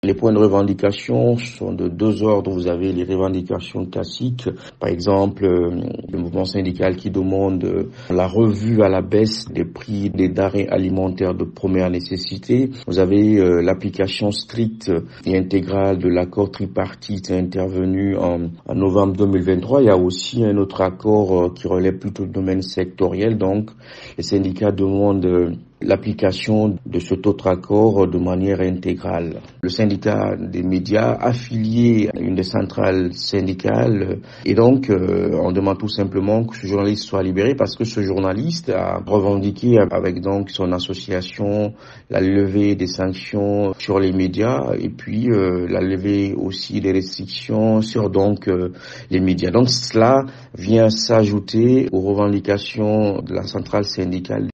Les points de revendication sont de deux ordres. Vous avez les revendications classiques, par exemple le mouvement syndical qui demande la revue à la baisse des prix des denrées alimentaires de première nécessité. Vous avez l'application stricte et intégrale de l'accord tripartite intervenu en novembre 2023. Il y a aussi un autre accord qui relève plutôt du domaine sectoriel. Donc, les syndicats demandent l'application de cet autre accord de manière intégrale. Le syndicat des médias affilié à une des centrales syndicales et donc on demande tout simplement que ce journaliste soit libéré parce que ce journaliste a revendiqué avec donc son association la levée des sanctions sur les médias et puis la levée aussi des restrictions sur donc les médias. Donc cela vient s'ajouter aux revendications de la centrale syndicale.